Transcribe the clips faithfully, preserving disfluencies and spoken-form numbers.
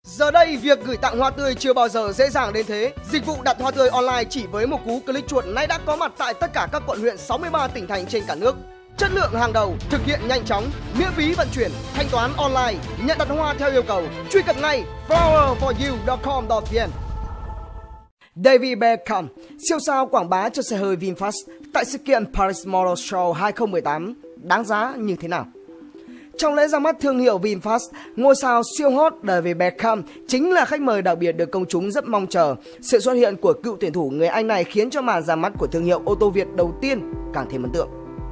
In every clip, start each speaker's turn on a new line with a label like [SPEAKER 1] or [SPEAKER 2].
[SPEAKER 1] Giờ đây, việc gửi tặng hoa tươi chưa bao giờ dễ dàng đến thế. Dịch vụ đặt hoa tươi online chỉ với một cú click chuột nay đã có mặt tại tất cả các quận huyện sáu mươi ba tỉnh thành trên cả nước. Chất lượng hàng đầu, thực hiện nhanh chóng, miễn phí vận chuyển, thanh toán online, nhận đặt hoa theo yêu cầu. Truy cập ngay flower for you dot com dot vn. David Beckham, siêu sao quảng bá cho xe hơi VinFast tại sự kiện Paris Motor Show hai không một tám, đáng giá như thế nào? Trong lễ ra mắt thương hiệu VinFast, ngôi sao siêu hot David Beckham chính là khách mời đặc biệt được công chúng rất mong chờ. Sự xuất hiện của cựu tuyển thủ người Anh này khiến cho màn ra mắt của thương hiệu ô tô Việt đầu tiên càng thêm ấn tượng.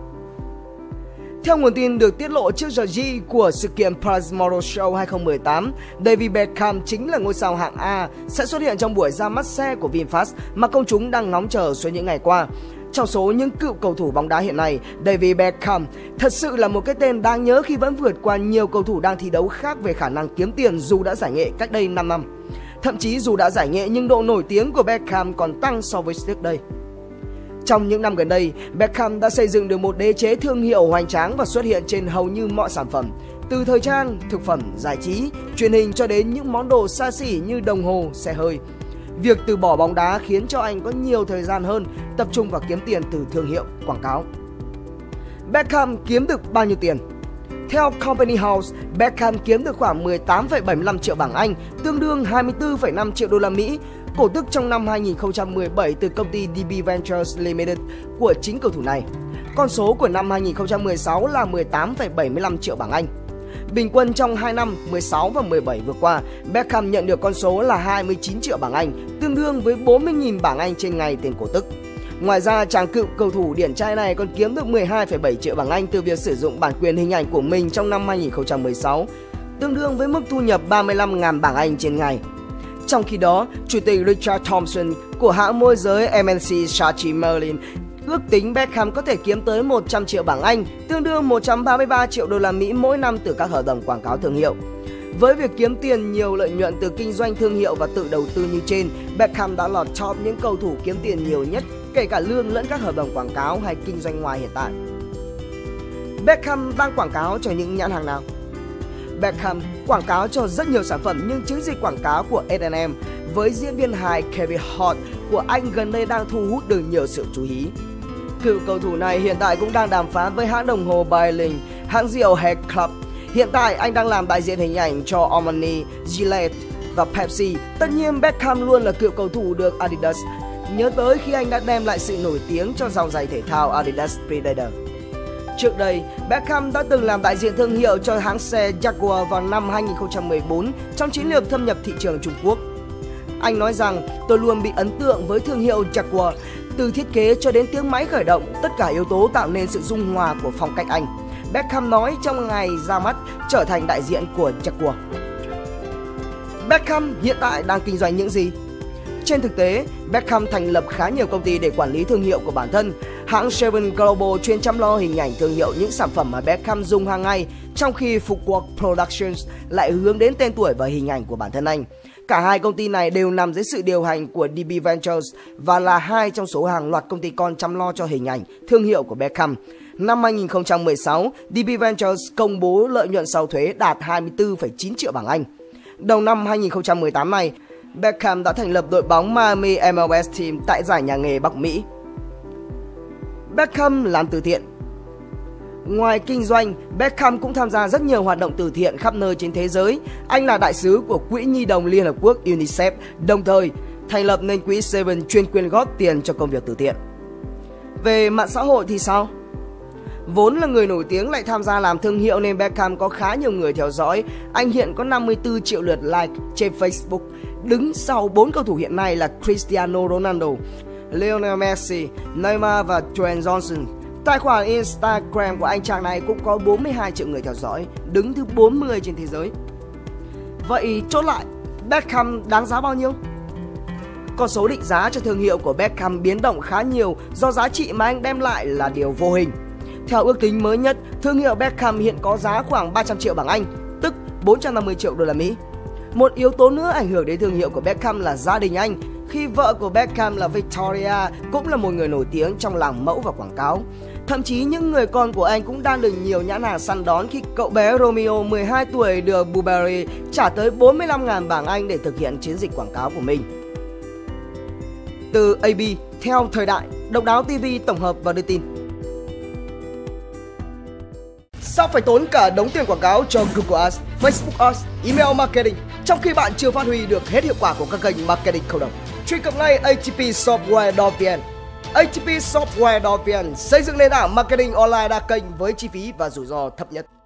[SPEAKER 1] Theo nguồn tin được tiết lộ trước giờ G của sự kiện Paris Motor Show hai không một tám, David Beckham chính là ngôi sao hạng A sẽ xuất hiện trong buổi ra mắt xe của VinFast mà công chúng đang ngóng chờ suốt những ngày qua. Trong số những cựu cầu thủ bóng đá hiện nay, David Beckham thật sự là một cái tên đáng nhớ khi vẫn vượt qua nhiều cầu thủ đang thi đấu khác về khả năng kiếm tiền dù đã giải nghệ cách đây năm năm. Thậm chí dù đã giải nghệ nhưng độ nổi tiếng của Beckham còn tăng so với trước đây. Trong những năm gần đây, Beckham đã xây dựng được một đế chế thương hiệu hoành tráng và xuất hiện trên hầu như mọi sản phẩm. Từ thời trang, thực phẩm, giải trí, truyền hình cho đến những món đồ xa xỉ như đồng hồ, xe hơi. Việc từ bỏ bóng đá khiến cho anh có nhiều thời gian hơn tập trung vào kiếm tiền từ thương hiệu, quảng cáo. Beckham kiếm được bao nhiêu tiền? Theo Company House, Beckham kiếm được khoảng mười tám phẩy bảy mươi lăm triệu bảng Anh, tương đương hai mươi tư phẩy năm triệu đô la Mỹ, cổ tức trong năm hai nghìn không trăm mười bảy từ công ty đê bê Ventures Limited của chính cầu thủ này. Con số của năm hai nghìn không trăm mười sáu là mười tám phẩy bảy mươi lăm triệu bảng Anh. Bình quân trong hai năm mười sáu và mười bảy vừa qua, Beckham nhận được con số là hai mươi chín triệu bảng Anh, tương đương với bốn mươi nghìn bảng Anh trên ngày tiền cổ tức. Ngoài ra, chàng cựu cầu thủ điển trai này còn kiếm được mười hai phẩy bảy triệu bảng Anh từ việc sử dụng bản quyền hình ảnh của mình trong năm hai nghìn không trăm mười sáu, tương đương với mức thu nhập ba mươi lăm nghìn bảng Anh trên ngày. Trong khi đó, Chủ tịch Richard Thompson của hãng môi giới em en xê Saatchi Merlin ước tính Beckham có thể kiếm tới một trăm triệu bảng Anh, tương đương một trăm ba mươi ba triệu đô la Mỹ mỗi năm từ các hợp đồng quảng cáo thương hiệu. Với việc kiếm tiền nhiều lợi nhuận từ kinh doanh thương hiệu và tự đầu tư như trên, Beckham đã lọt top những cầu thủ kiếm tiền nhiều nhất, kể cả lương lẫn các hợp đồng quảng cáo hay kinh doanh ngoài hiện tại. Beckham đang quảng cáo cho những nhãn hàng nào? Beckham quảng cáo cho rất nhiều sản phẩm, nhưng chiến dịch quảng cáo của ét and em với diễn viên hài Kevin Hart của anh gần đây đang thu hút được nhiều sự chú ý. Cựu cầu thủ này hiện tại cũng đang đàm phán với hãng đồng hồ Breitling, hãng rượu Head Club. Hiện tại anh đang làm đại diện hình ảnh cho Armani, Gillette và Pepsi. Tất nhiên Beckham luôn là cựu cầu thủ được Adidas nhớ tới khi anh đã đem lại sự nổi tiếng cho dòng giày thể thao Adidas Predator. Trước đây, Beckham đã từng làm đại diện thương hiệu cho hãng xe Jaguar vào năm hai nghìn không trăm mười bốn trong chiến lược thâm nhập thị trường Trung Quốc. Anh nói rằng, tôi luôn bị ấn tượng với thương hiệu Jaguar, từ thiết kế cho đến tiếng máy khởi động, tất cả yếu tố tạo nên sự dung hòa của phong cách Anh. Beckham nói trong ngày ra mắt trở thành đại diện của Jaguar. Beckham hiện tại đang kinh doanh những gì? Trên thực tế, Beckham thành lập khá nhiều công ty để quản lý thương hiệu của bản thân. Hãng Seven Global chuyên chăm lo hình ảnh thương hiệu những sản phẩm mà Beckham dùng hàng ngày, trong khi Footwork Productions lại hướng đến tên tuổi và hình ảnh của bản thân anh. Cả hai công ty này đều nằm dưới sự điều hành của đê bê Ventures và là hai trong số hàng loạt công ty con chăm lo cho hình ảnh, thương hiệu của Beckham. Năm hai nghìn không trăm mười sáu, đê bê Ventures công bố lợi nhuận sau thuế đạt hai mươi tư phẩy chín triệu bảng Anh. Đầu năm hai nghìn không trăm mười tám này, Beckham đã thành lập đội bóng Miami em lờ ét Team tại giải nhà nghề Bắc Mỹ. Beckham làm từ thiện. Ngoài kinh doanh, Beckham cũng tham gia rất nhiều hoạt động từ thiện khắp nơi trên thế giới. Anh là đại sứ của Quỹ Nhi đồng Liên Hợp Quốc UNICEF, đồng thời thành lập nên Quỹ Seven chuyên quyên góp tiền cho công việc từ thiện. Về mạng xã hội thì sao? Vốn là người nổi tiếng lại tham gia làm thương hiệu nên Beckham có khá nhiều người theo dõi. Anh hiện có năm mươi tư triệu lượt like trên Facebook, đứng sau bốn cầu thủ hiện nay là Cristiano Ronaldo, Lionel Messi, Neymar và Dwayne Johnson. Tài khoản Instagram của anh chàng này cũng có bốn mươi hai triệu người theo dõi, đứng thứ bốn mươi trên thế giới. Vậy chốt lại, Beckham đáng giá bao nhiêu? Con số định giá cho thương hiệu của Beckham biến động khá nhiều do giá trị mà anh đem lại là điều vô hình. Theo ước tính mới nhất, thương hiệu Beckham hiện có giá khoảng ba trăm triệu bảng Anh, tức bốn trăm năm mươi triệu đô la Mỹ. Một yếu tố nữa ảnh hưởng đến thương hiệu của Beckham là gia đình anh, khi vợ của Beckham là Victoria cũng là một người nổi tiếng trong làng mẫu và quảng cáo. Thậm chí những người con của anh cũng đang được nhiều nhãn hàng săn đón khi cậu bé Romeo mười hai tuổi được Burberry trả tới bốn mươi lăm nghìn bảng Anh để thực hiện chiến dịch quảng cáo của mình. Từ a bê, theo thời đại, Độc Đáo ti vi tổng hợp và đưa tin. Sao phải tốn cả đống tiền quảng cáo cho Google Ads, Facebook Ads, Email Marketing trong khi bạn chưa phát huy được hết hiệu quả của các kênh marketing cộng đồng? Truy cập ngay a tê pê software chấm vn. a tê pê software chấm vn xây dựng nền tảng marketing online đa kênh với chi phí và rủi ro thấp nhất.